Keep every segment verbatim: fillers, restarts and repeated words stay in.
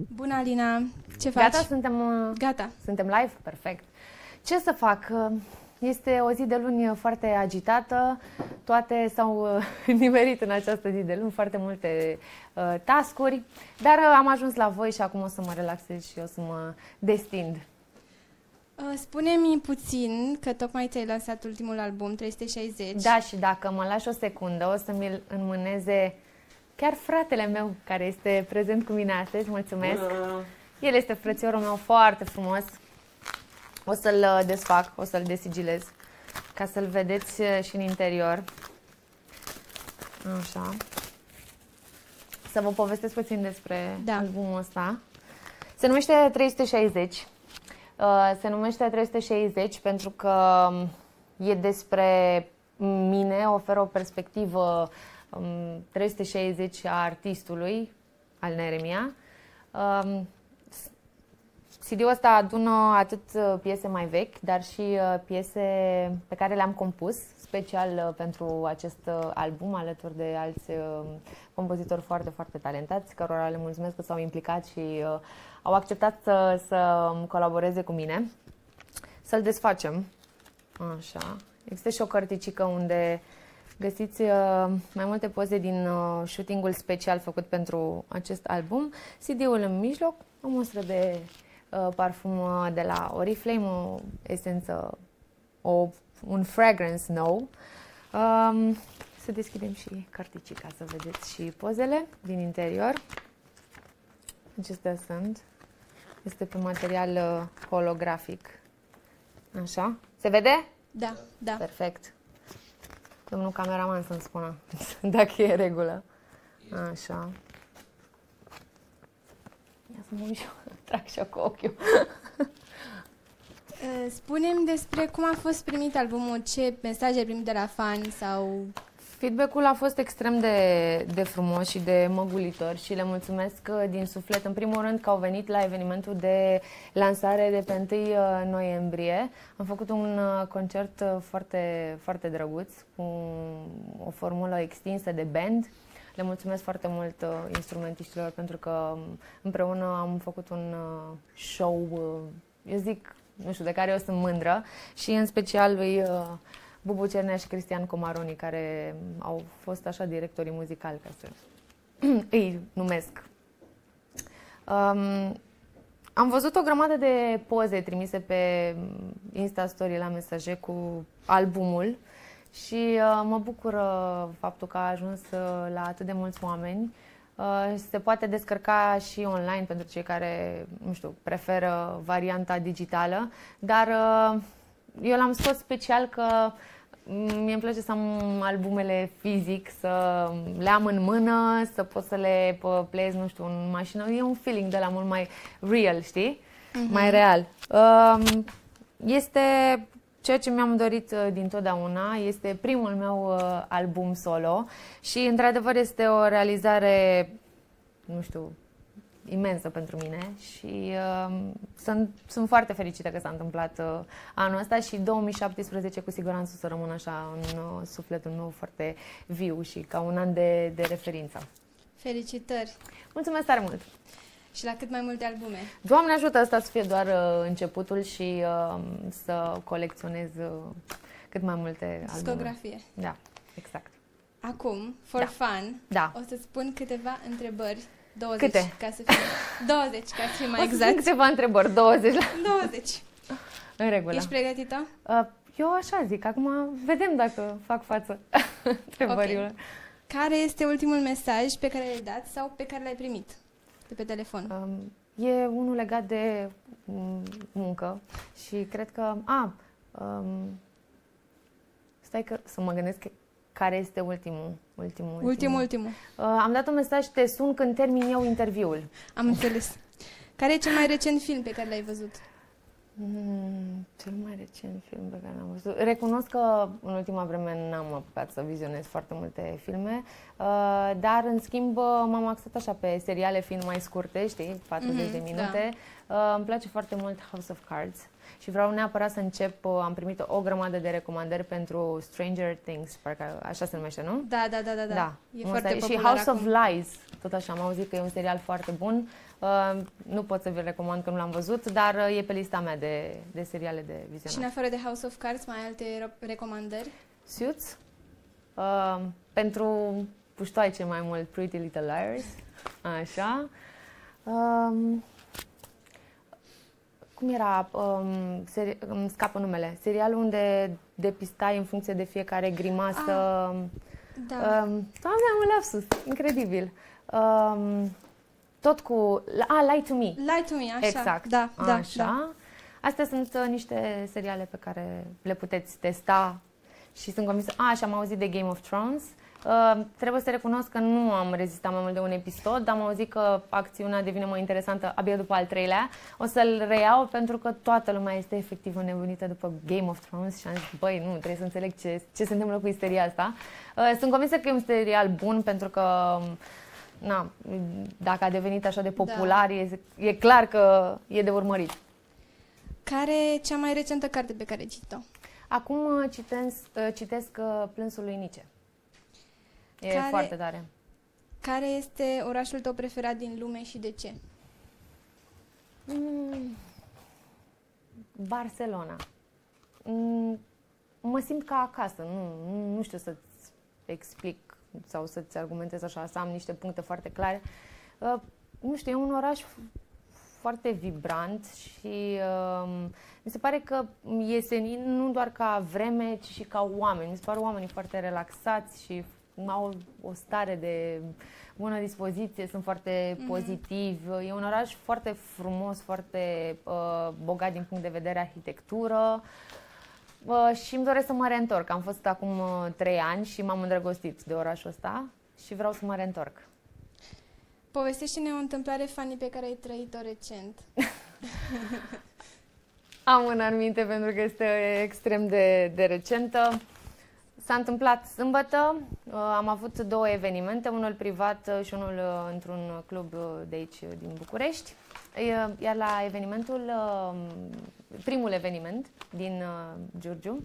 Bună, Alina! Ce faci? Gata? Suntem, Gata. Suntem live? Perfect. Ce să fac? Este o zi de luni foarte agitată, toate s-au nimerit în această zi de luni, foarte multe uh, task-uri, dar uh, am ajuns la voi și acum o să mă relaxez și o să mă destind. Uh, Spune-mi puțin, că tocmai ți-ai lansat ultimul album, trei sute șaizeci. Da, și dacă mă lași o secundă, o să mi-l înmâneze chiar fratele meu, care este prezent cu mine astăzi. Mulțumesc! Bună. El este frățiorul meu foarte frumos. O să-l desfac, o să-l desigilez, ca să-l vedeți și în interior. Așa. Să vă povestesc puțin despre da. albumul ăsta. Se numește trei sute șaizeci. Se numește trei sute șaizeci pentru că e despre mine, oferă o perspectivă trei sute șaizeci a artistului, al Neremia. C D-ul ăsta adună atât piese mai vechi, dar și piese pe care le-am compus special pentru acest album, alături de alți compozitori foarte, foarte talentați, cărora le mulțumesc că s-au implicat și au acceptat să, să colaboreze cu mine. Să-l desfacem. Așa. Există și o cărticică unde găsiți mai multe poze din shooting-ul special făcut pentru acest album. C D-ul în mijloc, o mustră de parfum de la Oriflame, o esență, o, un fragrance nou. Um, să deschidem și carticica să vedeți și pozele din interior. Acestea sunt. Este pe material holografic. Așa. Se vede? Da, da. Perfect. Domnul cameraman să-mi spună dacă e regulă. Așa. Ia să mă uit și eu, trag și eu cu ochiul. Spune-mi despre cum a fost primit albumul, ce mesaje ai primit de la fani sau... Feedback-ul a fost extrem de, de frumos și de măgulitor și le mulțumesc din suflet, în primul rând, că au venit la evenimentul de lansare de pe întâi noiembrie. Am făcut un concert foarte, foarte drăguț, cu o formulă extinsă de band. Le mulțumesc foarte mult uh, instrumentiștilor pentru că împreună am făcut un uh, show, uh, eu zic, nu știu, de care eu sunt mândră și în special lui uh, Bubu Cernea și Cristian Comaroni, care au fost așa directorii muzicali, ca să îi numesc. Um, am văzut o grămadă de poze trimise pe Insta Story la mesaje cu albumul. Și uh, mă bucură faptul că a ajuns uh, la atât de mulți oameni. Uh, se poate descărca și online pentru cei care, nu știu, preferă varianta digitală, dar uh, eu l-am scos special că mie îmi place să am albumele fizic, să le am în mână, să pot să le playez, nu știu, în mașină. E un feeling de la mult mai real, știi? Uh-huh. Mai real. Uh, este... Ceea ce mi-am dorit uh, dintotdeauna, este primul meu uh, album solo și, într-adevăr, este o realizare, nu știu, imensă pentru mine și uh, sunt, sunt foarte fericită că s-a întâmplat uh, anul ăsta și două mii șaptesprezece cu siguranță o să rămână așa în uh, sufletul meu foarte viu și ca un an de, de referință. Felicitări! Mulțumesc tare mult! Și la cât mai multe albume. Doamne ajută, asta să fie doar uh, începutul și uh, să colecționez uh, cât mai multe albume. Discografie. Da, exact. Acum, for da. fun, da. o să spun câteva întrebări. douăzeci, Câte? Ca să fie douăzeci, ca să fie mai o exact. câteva întrebări, douăzeci. douăzeci. În regulă. Ești pregătită? Uh, eu așa zic, acum vedem dacă fac față întrebărilor. Okay. Care este ultimul mesaj pe care l-ai dat sau pe care l-ai primit de pe telefon? Um, e unul legat de um, muncă și cred că... A, um, stai că să mă gândesc care este ultimul. Ultimul, ultimul. ultimul. ultimul. Uh, am dat un mesaj, te sun când termin eu interviul. Am înțeles. Care e cel mai recent film pe care l-ai văzut? Mm, cel mai recent film pe care l-am văzut. Recunosc că în ultima vreme n-am apucat să vizionez foarte multe filme, uh, dar în schimb m-am axat așa pe seriale fiind mai scurte, știi, patruzeci mm-hmm, de minute. Da. Uh, îmi place foarte mult House of Cards și vreau neapărat să încep. Uh, am primit o grămadă de recomandări pentru Stranger Things, parcă așa se numește, nu? Da, da, da, da. da. da. E foarte popular și House acum. of Lies, tot așa, am auzit că e un serial foarte bun. Uh, nu pot să vi-l recomand că nu l-am văzut, dar uh, e pe lista mea de, de seriale de vizionat. Și în afară de House of Cards, mai ai alte recomandări? Suits. Uh, pentru puștoaice mai mult, Pretty Little Liars. Așa. Um, cum era? Um, seri- îmi scapă numele. Serialul unde depistai în funcție de fiecare grimasă. Ah, da. Um, Doamne, am un lapsus. Incredibil. Um, tot cu... Ah, Lie to Me. Lie to Me, așa. Exact. Da, da, așa. da. Astea sunt uh, niște seriale pe care le puteți testa și sunt convinsă. Ah, și am auzit de Game of Thrones. Uh, trebuie să recunosc că nu am rezistat mai mult de un episod, dar am auzit că acțiunea devine mai interesantă abia după al treilea. O să-l reiau pentru că toată lumea este efectiv înnebunită după Game of Thrones și am zis, băi, nu, trebuie să înțeleg ce, ce se întâmplă cu isteria asta. Uh, sunt convinsă că e un serial bun pentru că na, dacă a devenit așa de popular, da. e, e clar că e de urmărit. Care e cea mai recentă carte pe care ai citit-o? Acum citesc, citesc Plânsul lui Nice. E care, foarte tare. Care este orașul tău preferat din lume și de ce? Mm, Barcelona. Mm, mă simt ca acasă. Nu, nu, nu știu să-ți explic sau să-ți argumentez așa, să am niște puncte foarte clare. Uh, nu știu, e un oraș foarte vibrant și uh, mi se pare că e senin nu doar ca vreme, ci și ca oameni. Mi se pare oamenii foarte relaxați și au o stare de bună dispoziție, sunt foarte mm-hmm. pozitivi. E un oraș foarte frumos, foarte uh, bogat din punct de vedere arhitectură uh, și îmi doresc să mă reîntorc. Am fost acum uh, trei ani și m-am îndrăgostit de orașul ăsta și vreau să mă reîntorc. Povestește-ne o întâmplare funny pe care ai trăit-o recent. Am una în minte pentru că este extrem de, de recentă. S-a întâmplat sâmbătă, am avut două evenimente, unul privat și unul într-un club de aici din București. Iar la evenimentul, primul eveniment din Giurgiu,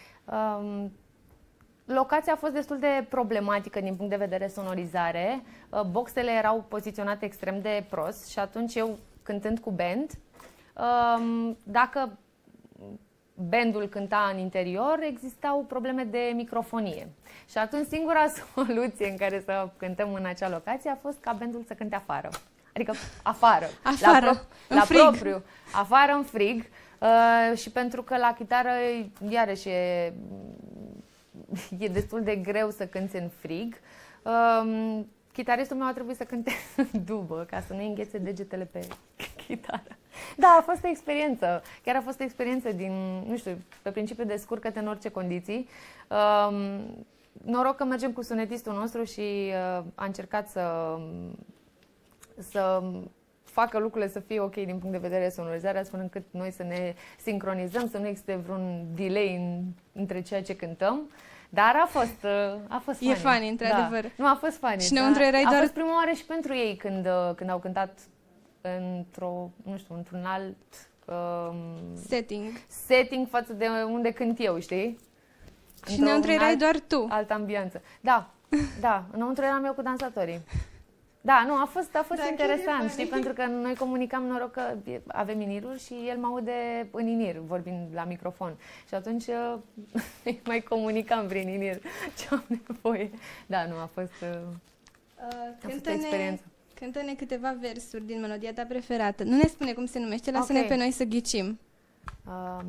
locația a fost destul de problematică din punct de vedere sonorizare. Boxele erau poziționate extrem de prost și atunci eu, cântând cu band, dacă bandul cânta în interior, existau probleme de microfonie. Și atunci singura soluție în care să cântăm în acea locație a fost ca bandul să cânte afară. Adică afară. Afară, la, pro- în la frig. propriu. Afară, în frig. Uh, și pentru că la chitară, iarăși, e, e destul de greu să cânți în frig. Uh, chitaristul meu a trebuit să cânte în dubă ca să nu înghețe degetele pe chitară. Da, a fost o experiență. Chiar a fost o experiență din, nu știu, pe principiu de scurcă-te în orice condiții. Um, noroc că mergem cu sunetistul nostru și uh, a încercat să, să facă lucrurile să fie ok din punct de vedere sonorizare, astfel încât noi să ne sincronizăm, să nu existe vreun delay în, între ceea ce cântăm. Dar a fost, a fost funny. E funny, într-adevăr. Da. Nu, a fost funny. Și înăuntru erai a doar... fost prima oară și pentru ei când, când au cântat într-o, nu știu, într-un alt um, setting. setting față de unde cânt eu, știi? Și înăuntru erai alt, doar tu. Altă ambianță. Da, da, înăuntru eram eu cu dansatorii. Da, nu, a fost, a fost da, interesant, știi, pentru că noi comunicam, noroc că avem inirul și el mă aude în inir, vorbind la microfon. Și atunci mai comunicam prin inir ce am nevoie. Da, nu, a fost, uh, a fost o experiență. Cântă-ne câteva versuri din melodia ta preferată. Nu ne spune cum se numește, lasă-ne okay. pe noi să ghicim. Um...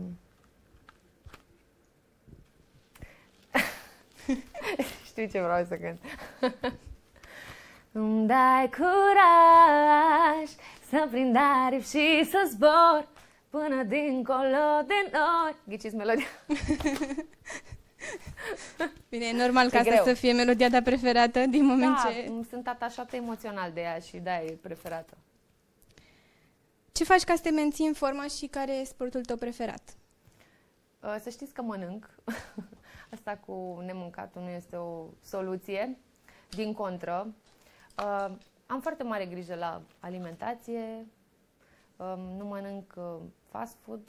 Știu ce vreau să cânt. Îmi dai curaj să prind aripi și să zbor până dincolo de nori. Ghiciți melodia? Bine, e normal ca asta să fie melodia ta preferată din moment da, ce... sunt atașată emoțional de ea și da, e preferată. Ce faci ca să te menții în formă și care e sportul tău preferat? Să știți că mănânc. Asta cu nemâncatul nu este o soluție. Din contră, am foarte mare grijă la alimentație. Nu mănânc fast food.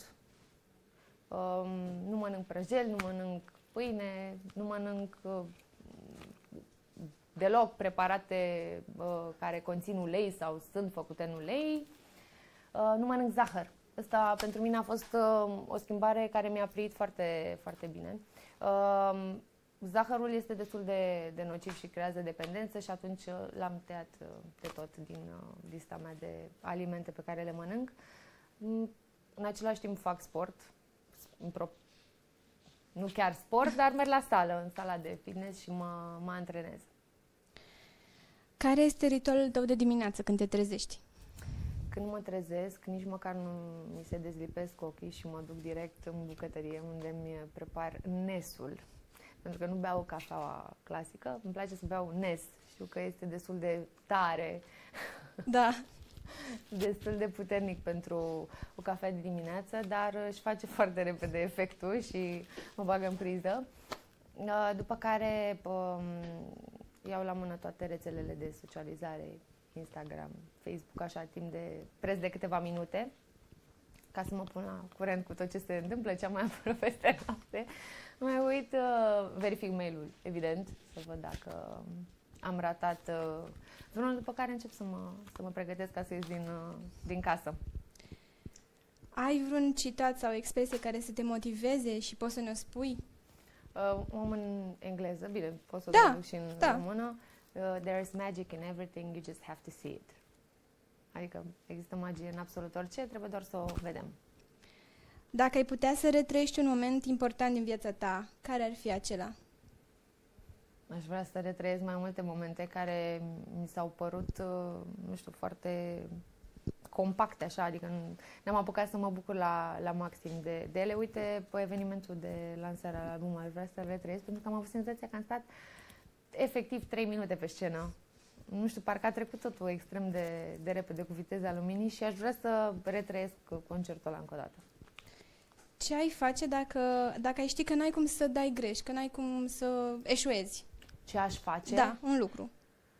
Nu mănânc prăjel, nu mănânc pâine, nu mănânc deloc preparate uh, care conțin ulei sau sunt făcute în ulei. Uh, nu mănânc zahăr. Asta pentru mine a fost uh, o schimbare care mi-a prit foarte, foarte bine. Uh, zahărul este destul de, de nociv și creează dependență și atunci uh, l-am tăiat uh, de tot din uh, lista mea de alimente pe care le mănânc. Mm, în același timp fac sport, pro- nu chiar sport, dar merg la sală, în sala de fitness și mă, mă antrenez. Care este ritualul tău de dimineață când te trezești? Când mă trezesc, nici măcar nu mi se dezlipesc ochii și mă duc direct în bucătărie unde mi prepar nesul. Pentru că nu beau cafeaua clasică, îmi place să beau nes. Știu că este destul de tare, da. destul de puternic pentru o cafea de dimineață, dar își face foarte repede efectul și mă bagă în priză. După care iau la mână toate rețelele de socializare, Instagram, Facebook, așa, timp de preț de câteva minute, ca să mă pun la curent cu tot ce se întâmplă, ce am mai apărut peste noapte. Mai uit, uh, verific mail-ul, evident, să văd dacă am ratat uh, vreunul, după care încep să mă, să mă pregătesc ca să ies din, uh, din casă. Ai vreun citat sau expresie care să te motiveze și poți să ne-o spui? Uh, om în engleză, bine, pot să o da, traduc și în da. română. Uh, there is magic in everything, you just have to see it. Adică există magie în absolut orice, trebuie doar să o vedem. Dacă ai putea să retrăiești un moment important din viața ta, care ar fi acela? Aș vrea să retrăiesc mai multe momente care mi s-au părut, nu știu, foarte compacte, așa, adică ne-am apucat să mă bucur la, la maxim de, de ele. Uite, pe evenimentul de lansare al albumului, aș vrea să retrăiesc, pentru că am avut senzația că am stat efectiv trei minute pe scenă. Nu știu, parcă a trecut totul extrem de, de repede cu viteza luminii și aș vrea să retrăiesc concertul ăla încă o dată. Ce ai face dacă, dacă ai ști că n-ai cum să dai greș, că n-ai cum să eșuezi? Ce aș face? Da, un lucru.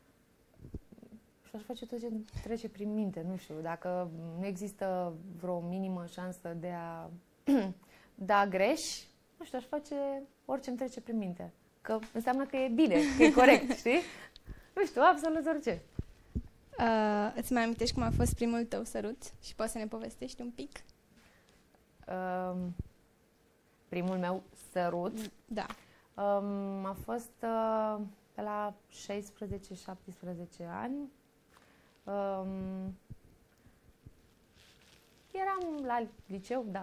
Și aș face tot ce trece prin minte, nu știu, dacă nu există vreo minimă șansă de a da greș, nu știu, aș face orice îmi trece prin minte. Că înseamnă că e bine, că e corect, știi? Nu știu, absolut orice. Uh, îți mai amintești cum a fost primul tău sărut? Și poți să ne povestești un pic? Uh, primul meu sărut? Da. Um, a fost uh, pe la șaisprezece șaptesprezece ani. Um, eram la liceu, da.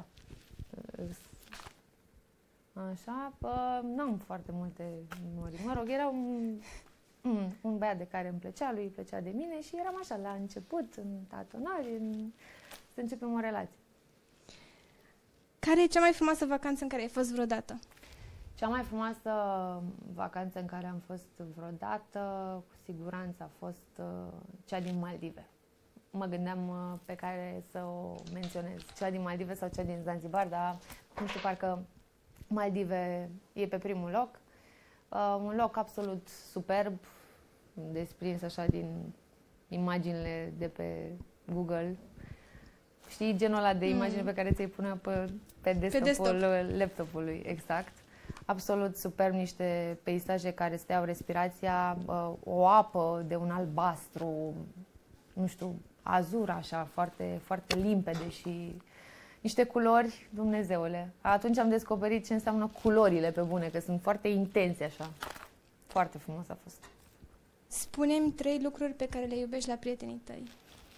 Așa, uh, n-am foarte multe memorii. Mă rog, era un, un, un băiat de care îmi plăcea, lui îi plăcea de mine și eram așa, la început, în tatonari, în, să începem o relație. Care e cea mai frumoasă vacanță în care ai fost vreodată? Cea mai frumoasă vacanță în care am fost vreodată, cu siguranță, a fost uh, cea din Maldive. Mă gândeam uh, pe care să o menționez, cea din Maldive sau cea din Zanzibar, dar nu știu, parcă Maldive e pe primul loc. Uh, un loc absolut superb, desprins așa din imaginile de pe Google. Știi, genul ăla de imagine mm. pe care ți-ai pune pe, pe desktop-ul desktop. laptopului, exact. Absolut superb, niște peisaje care îți iau respirația, o apă de un albastru, nu știu, azur așa, foarte, foarte limpede și niște culori, Dumnezeule. Atunci am descoperit ce înseamnă culorile pe bune, că sunt foarte intense așa. Foarte frumos a fost. Spune-mi trei lucruri pe care le iubești la prietenii tăi.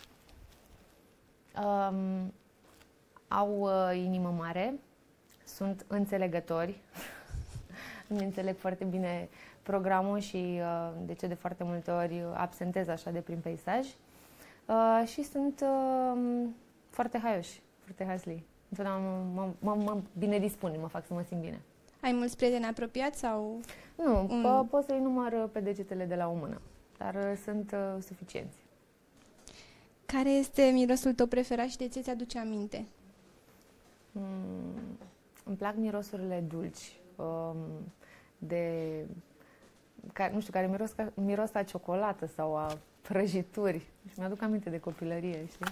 Um, au uh, inimă mare, sunt înțelegători, îmi înțeleg foarte bine programul și uh, de ce de foarte multe ori absentez așa de prin peisaj uh, și sunt uh, foarte haioși, foarte hasli. Întotdeauna mă, mă, mă bine dispun, mă fac să mă simt bine. Ai mulți prieteni apropiați sau? Nu, un... po- pot să-i număr pe degetele de la o mână, dar uh, sunt uh, suficienți. Care este mirosul tău preferat și de ce ți-aduce aminte? Mm, îmi plac mirosurile dulci, um, de, ca, nu știu, care miros, ca, miros a ciocolată sau a prăjituri. Și mi-aduc aminte de copilărie, știi?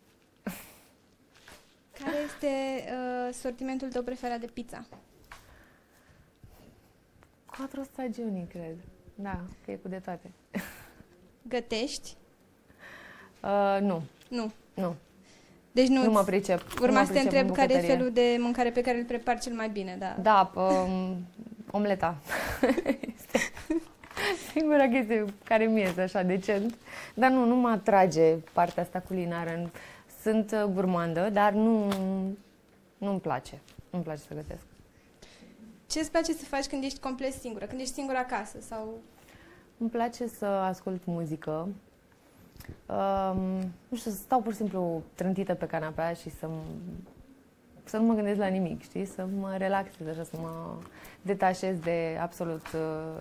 Care este uh, sortimentul tău preferat de pizza? Quattro stagioni, cred. Da, că e cu de toate. Gătești? Uh, nu. Nu. Nu. Deci nu, nu mă pricep. Urma mă să te pricep întreb care e bucătărie. felul de mâncare pe care îl prepari cel mai bine, da. Da, um, omleta. Este singura chestie care mi iese așa decent. Dar nu, nu mă atrage partea asta culinară. Sunt uh, gurmandă, dar nu, nu-mi place. Nu-mi place să gătesc. Ce îți place să faci când ești complet singură? Când ești singură acasă? Sau... Îmi place să ascult muzică. Um, nu știu, să stau pur și simplu trântită pe canapea și să, să nu mă gândesc la nimic, știi? Să mă relaxez așa, să mă detașez de absolut uh,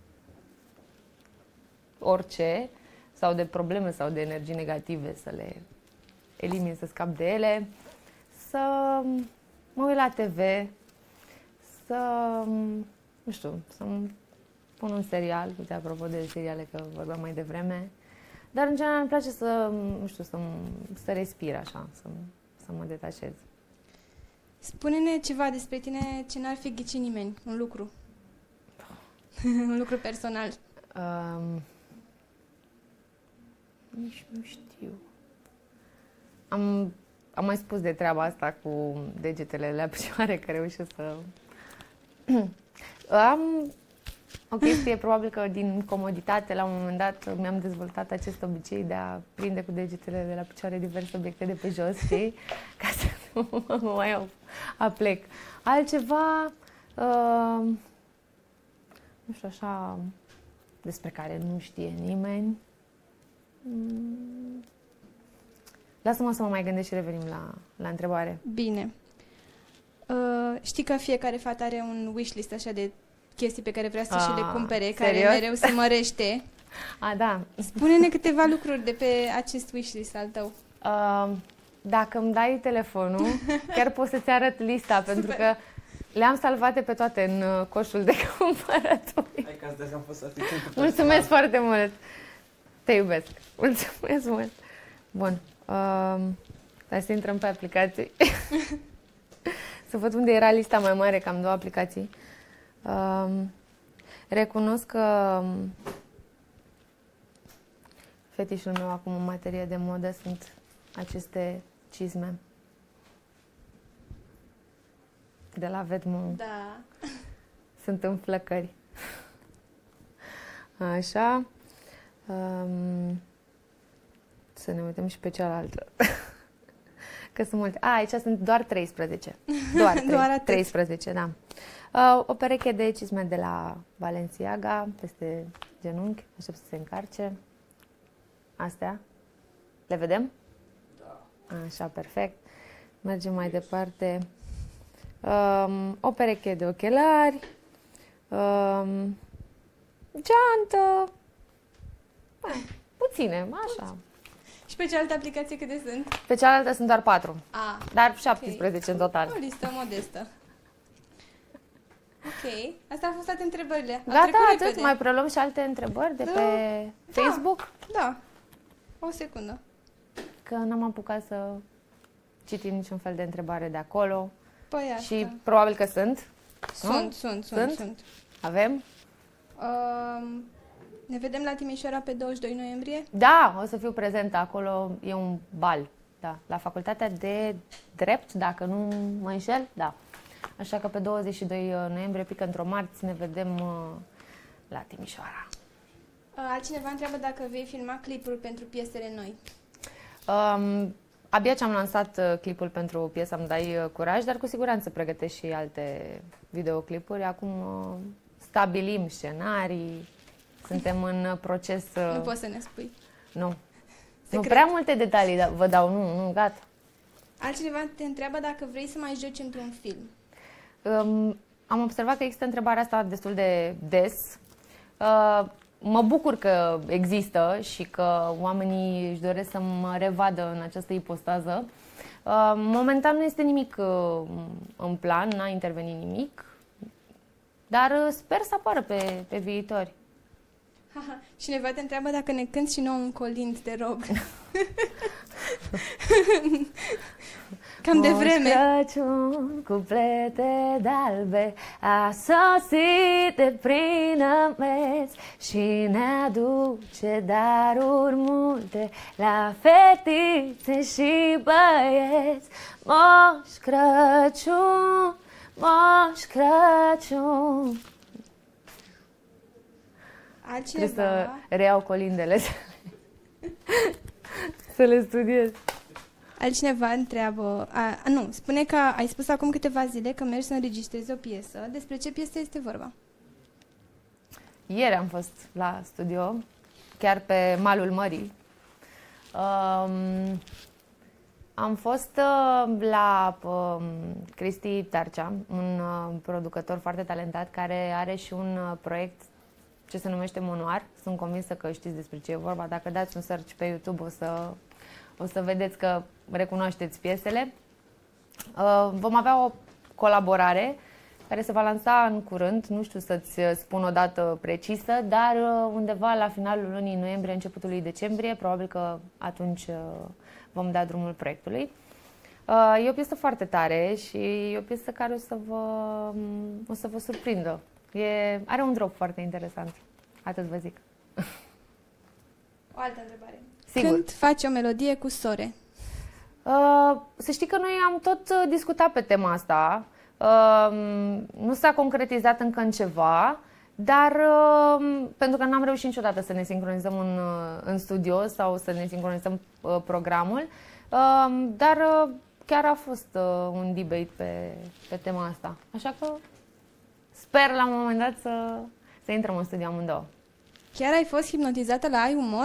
orice, sau de probleme sau de energii negative, să le elimin, să scap de ele, să mă uit la T V, să, nu știu, să-mi pun un serial, uite, apropo de seriale, că vorbeam mai devreme, dar în general îmi place să, nu știu, să, să respir așa, să, să mă detașez. Spune-ne ceva despre tine ce n-ar fi ghicit nimeni, un lucru. Un lucru personal. Um, nici nu știu. Am, am mai spus de treaba asta cu degetele la picioare, că reușesc să... Am o chestie, probabil că din comoditate, la un moment dat, mi-am dezvoltat acest obicei de a prinde cu degetele de la picioare diverse obiecte de pe jos, știi? Ca să nu mă mai aplec. Altceva, uh, nu știu, așa, despre care nu știe nimeni. Mm. Lasă-mă să mă mai gândesc și revenim la, la întrebare. Bine. Uh, știi că fiecare fată are un wishlist așa de chestii pe care vrea să și le cumpere, serios? care mereu se mărește. A, da. Spune-ne câteva lucruri de pe acest wishlist al tău. Uh, dacă îmi dai telefonul, chiar pot să-ți arăt lista, Super. Pentru că le-am salvate pe toate în uh, coșul de cumpărături. Hai că astăzi am fost asistent. Mulțumesc foarte mult! Te iubesc! Mulțumesc mult! Bun. Uh, hai să intrăm pe aplicații. Să văd unde era lista mai mare, că am două aplicații. Uh, recunosc că fetișul meu acum în materie de modă sunt aceste cizme de la Vedmu. Da. Sunt în flăcări. Așa. Um, să ne uităm și pe cealaltă. Că sunt multe. A, aici sunt doar treisprezece. Doar, doar treisprezece, da. Uh, o pereche de cizme de la Balenciaga, peste genunchi. Aștept să se încarce. Astea. Le vedem? Da. Așa, perfect. Mergem mai departe. Um, o pereche de ochelari. Um, geantă. Ah, puține, așa. Și pe cealaltă aplicație câte sunt? Pe cealaltă sunt doar patru. A, Dar șaptesprezece okay. în total. O listă modestă. Ok. Astea au fost toate întrebările. Au Gata, trecut atât? repede. Mai preluăm și alte întrebări de Da. pe Facebook? Da. O secundă. Că n-am apucat să citim niciun fel de întrebare de acolo. Păi asta. Și probabil că sunt. Sunt, nu? sunt, sunt, Sunt? sunt. Avem? Um, ne vedem la Timișoara pe douăzeci și doi noiembrie? Da, o să fiu prezentă acolo. E un bal. Da, la facultatea de drept, dacă nu mă înșel, da. Așa că pe douăzeci și doi noiembrie, pică într-o marți, ne vedem uh, la Timișoara. Uh, altcineva întreabă dacă vei filma clipuri pentru piesele noi. Um, abia ce am lansat uh, clipul pentru piesa Îmi dai uh, curaj, dar cu siguranță pregătesc și alte videoclipuri. Acum uh, stabilim scenarii, suntem în uh, proces... Uh, Nu poți să ne spui. Nu. Secret. Nu prea multe detalii da, vă dau, nu, nu, gata. Altcineva te întreabă dacă vrei să mai joci într-un film. Um, am observat că există întrebarea asta destul de des. Uh, mă bucur că există și că oamenii își doresc să mă revadă în această ipostază. Uh, momentan nu este nimic uh, în plan, n-a intervenit nimic, dar uh, sper să apară pe, pe viitor. Haha. Cineva te întreabă dacă ne cânti și nouă un colind, te rog. Cam de Moș vreme. Crăciun cu plete de-albe a sosit de prin ameți și ne aduce daruri multe la fetițe și băieți. Moș Crăciun, Moș Crăciun. Trebuie să Altcineva, reiau colindele să le studiez. altcineva întreabă, a, a, nu, spune că ai spus acum câteva zile că mergi să înregistrezi o piesă. Despre ce piesă este vorba? Ieri am fost la studio, chiar pe malul mării. Um, am fost uh, la um, Cristi Tarcea, un uh, producător foarte talentat care are și un uh, proiect ce se numește Monoar. Sunt convinsă că știți despre ce e vorba. Dacă dați un search pe YouTube o să, o să vedeți că recunoașteți piesele. Uh, vom avea o colaborare care se va lansa în curând, nu știu să-ți spun o dată precisă, dar undeva la finalul lunii noiembrie, începutul lui decembrie, probabil că atunci vom da drumul proiectului. E o piesă foarte tare și e o piesă care o să vă, o să vă surprindă. E, are un drop foarte interesant, atât vă zic. O altă întrebare. Sigur. Când faci o melodie cu sore? Uh, să știi că noi am tot discutat pe tema asta. Uh, nu s-a concretizat încă în ceva, dar uh, pentru că n-am reușit niciodată să ne sincronizăm în, în studio sau să ne sincronizăm uh, programul, uh, dar uh, chiar a fost uh, un debate pe, pe tema asta. Așa că sper la un moment dat să, să intrăm în studio amândouă. Chiar ai fost hipnotizată la Ai Umor?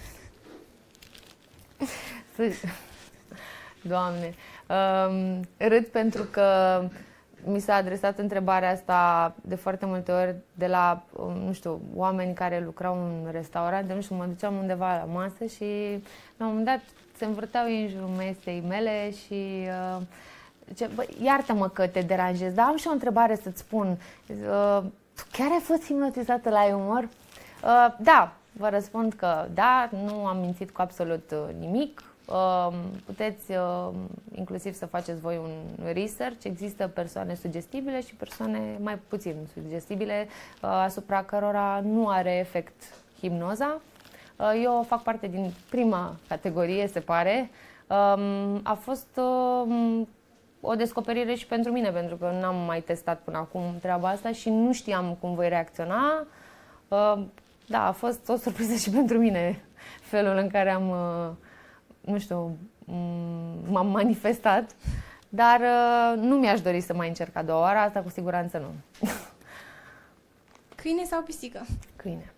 Doamne, uh, râd pentru că mi s-a adresat întrebarea asta de foarte multe ori de la, nu știu, oameni care lucrau în restaurante, nu știu, mă duceam undeva la masă și la un moment dat se învârteau ei în jurul mesei mele și uh, zice, bă, iartă-mă că te deranjez, dar am și o întrebare să-ți spun. Uh, tu chiar ai fost hipnotizată la Ai Umor? Uh, da, vă răspund că da, nu am mințit cu absolut nimic. Uh, puteți uh, inclusiv să faceți voi un research. Există persoane sugestibile și persoane mai puțin sugestibile, uh, asupra cărora nu are efect hipnoza. Uh, eu fac parte din prima categorie, se pare. Uh, a fost uh, o descoperire și pentru mine, pentru că n-am mai testat până acum treaba asta și nu știam cum voi reacționa. Uh, da, a fost o surpriză și pentru mine felul în care am uh, nu știu, m-am manifestat, dar uh, nu mi-aș dori să mai încerc a doua oară, asta cu siguranță nu. Câine sau pisică? Câine.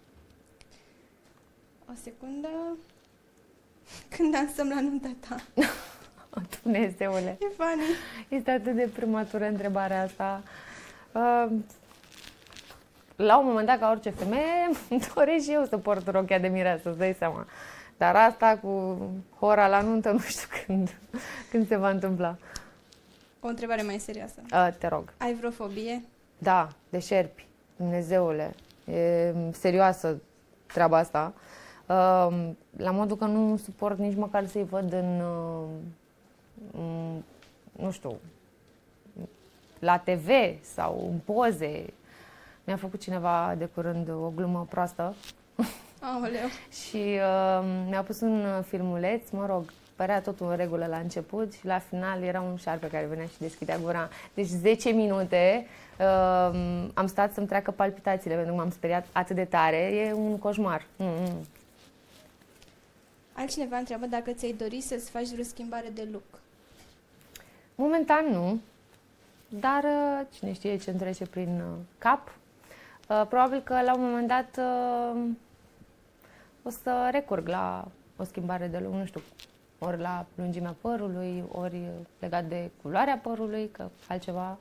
O secundă. Când dansăm la nunta ta? Dumnezeule, E funny. este atât de prematură întrebarea asta. Uh, la un moment dat, ca orice femeie, îmi doresc și eu să port rochia de mireasă, să-ți dai seama. Dar asta cu hora la nuntă, nu știu când, când se va întâmpla. O întrebare mai serioasă. Uh, te rog. Ai vreo fobie? Da, de șerpi. Dumnezeule. E serioasă treaba asta. Uh, la modul că nu suport nici măcar să-i văd în, uh, nu știu, la T V sau în poze. Mi-a făcut cineva de curând o glumă proastă. Aoleu. Și uh, mi-a pus un filmuleț, mă rog, părea totul în regulă la început și la final era un șarpe care venea și deschidea gura. Deci zece minute uh, am stat să-mi treacă palpitațiile pentru că m-am speriat atât de tare. E un coșmar. Mm-mm. Altcineva întreabă dacă ți-ai dori să-ți faci vreo schimbare de look. Momentan nu, dar uh, cine știe ce îmi trece prin uh, cap. Uh, probabil că la un moment dat uh, o să recurg la o schimbare de look, nu știu, ori la lungimea părului, ori legat de culoarea părului, că altceva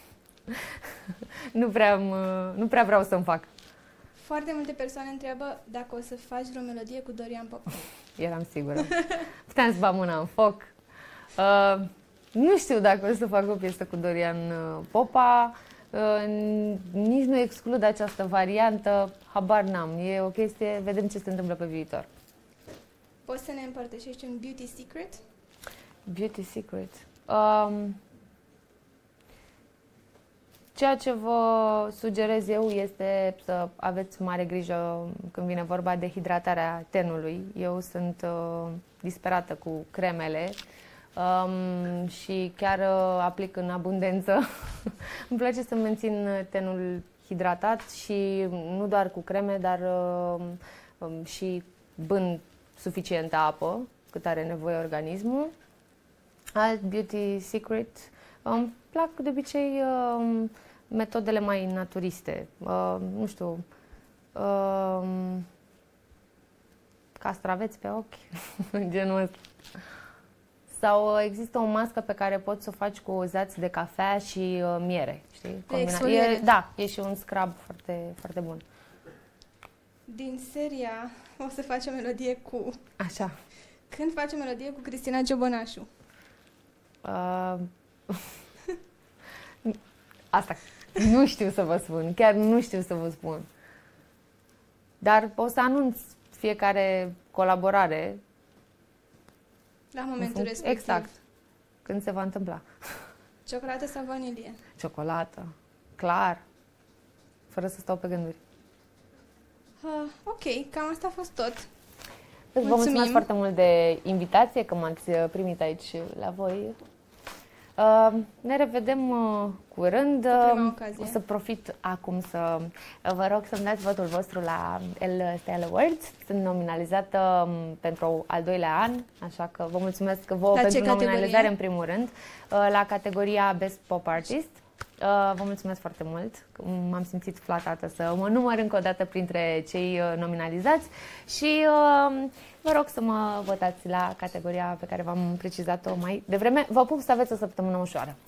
nu, prea nu prea vreau să-mi fac. Foarte multe persoane întreabă dacă o să faci vreo melodie cu Dorian Popa. Eram sigură. Puteam să bag mâna în foc. Uh, nu știu dacă o să fac o piesă cu Dorian Popa. Uh, nici nu exclud această variantă. Habar n-am. E o chestie, vedem ce se întâmplă pe viitor. Poți să ne împărtășești un beauty secret? Beauty secret. Um, ceea ce vă sugerez eu este să aveți mare grijă când vine vorba de hidratarea tenului. Eu sunt uh, disperată cu cremele um, și chiar uh, aplic în abundență. Îmi place să mențin tenul hidratat și nu doar cu creme, dar uh, um, și bând suficientă apă, cât are nevoie organismul. Alt beauty secret, îmi plac de obicei uh, metodele mai naturiste, uh, nu știu, uh, castraveți pe ochi, genul ăsta. Sau există o mască pe care poți să o faci cu zați de cafea și uh, miere, știi? Combina- e, da, e și un scrub foarte, foarte bun. Din seria o să faci o melodie cu... Așa. Când faci o melodie cu Cristina Ciobănașu? Uh, asta nu știu să vă spun, chiar nu știu să vă spun. Dar o să anunț fiecare colaborare. La momentul respectiv. Exact. Când se va întâmpla. Ciocolată sau vanilie? Ciocolată. Clar. Fără să stau pe gânduri. Uh, ok, cam asta a fost tot. Vă mulțumesc foarte mult de invitație, că m-ați primit aici la voi. Uh, ne revedem uh, curând. Uh, o să profit acum să uh, vă rog să-mi dați votul vostru la El Style Awards. Sunt nominalizată um, pentru al doilea an, așa că vă mulțumesc vouă la pentru categorie? nominalizare în primul rând, uh, la categoria Best Pop Artist. Uh, vă mulțumesc foarte mult, m-am simțit flatată să mă număr încă o dată printre cei uh, nominalizați și uh, vă rog să mă votați la categoria pe care v-am precizat-o mai devreme. Vă pup, să aveți o săptămână ușoară!